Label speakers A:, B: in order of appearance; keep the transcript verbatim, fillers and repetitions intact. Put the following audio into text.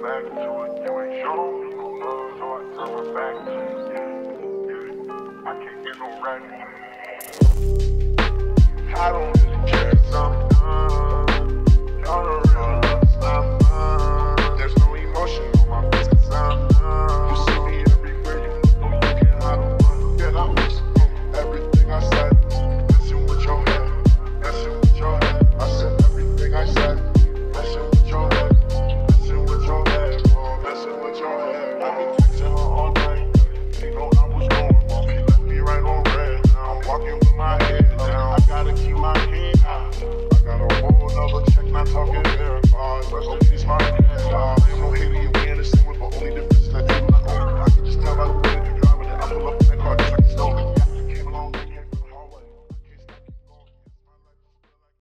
A: back to it. You ain't show me no love, so I turn my back to it. Yeah, yeah. I can't get no ratty. Title on this jack.